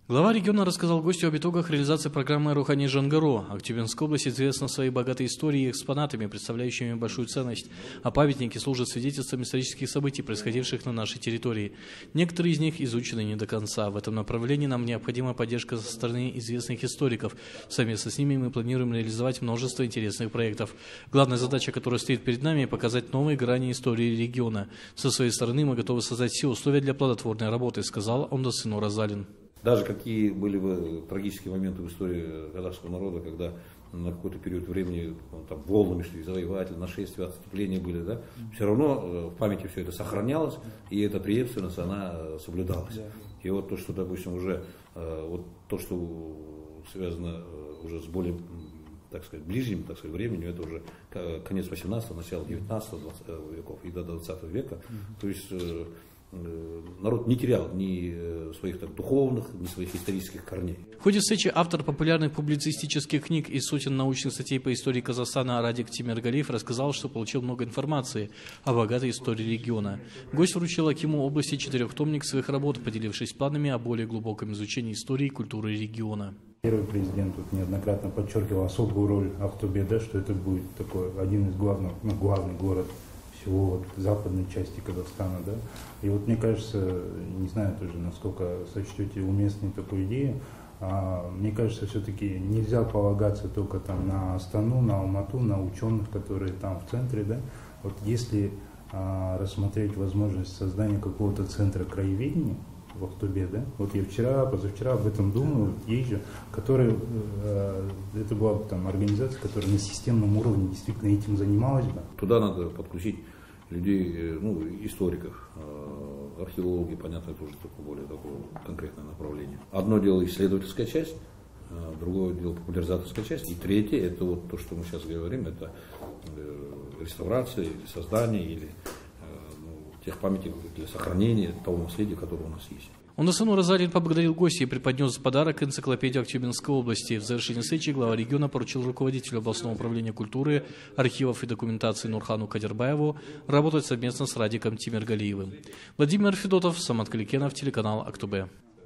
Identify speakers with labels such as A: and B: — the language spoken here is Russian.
A: Глава региона рассказал гостю об итогах реализации программы «Рухани Жангаро». Актюбинская область известна своей богатой историей и экспонатами, представляющими большую ценность, а памятники служат свидетельством исторических событий, происходивших на нашей территории. Некоторые из них изучены не до конца. В этом направлении нам необходима поддержка со стороны известных историков. Совместно с ними мы планируем реализовать множество интересных проектов. Главная задача, которая стоит перед нами, показать новые грани истории региона. Со своей стороны мы готовы создать все условия для плодотворной работы, сказал Ондасыну Розалин.
B: Даже какие были бы трагические моменты в истории казахского народа, когда на какой-то период времени там волнами шли, завоеватели, нашествия, отступления были, да, все равно в памяти все это сохранялось, и эта преемственность, она соблюдалась. И вот то, что, допустим, уже вот то, что связано уже с более, так сказать, ближним, так сказать, временем, это уже конец 18-го, начало 19-20 веков и до 20 века. То есть народ не терял ни своих духовных, ни своих исторических корней.
A: В ходе встречи автор популярных публицистических книг и сотен научных статей по истории Казахстана Радик Тимиргалиев рассказал, что получил много информации о богатой истории региона. Гость вручил акиму области 4-томник своих работ, поделившись планами о более глубоком изучении истории и культуры региона.
C: Первый президент тут неоднократно подчеркивал особую роль Актобе, да, что это будет такой один из главных, главный город всего вот западной части Казахстана, да. И вот мне кажется, не знаю тоже, насколько сочтете уместной такую идею, мне кажется, все-таки нельзя полагаться только там на Астану, на Алмату, на ученых, которые там в центре, да. Вот если рассмотреть возможность создания какого-то центра краеведения в Актобе, да, вот я позавчера об этом думаю, езжу, это была там организация, которая на системном уровне действительно этим занималась бы.
B: Туда надо подключить людей, историков, археологи, понятно, это уже более такое конкретное направление. Одно дело исследовательская часть, другое дело популяризаторская часть, и третье, это вот то, что мы сейчас говорим, это реставрация или создание, или тех памятников для сохранения того наследия, которое у нас есть.
A: Ондасыну Розалин поблагодарил гостя и преподнес подарок энциклопедию Актюбинской области. В завершении встречи глава региона поручил руководителю областного управления культуры, архивов и документации Нурхану Кадирбаеву работать совместно с Радиком Тимиргалиевым. Владимир Федотов, Самат Каликенов, телеканал Актобе.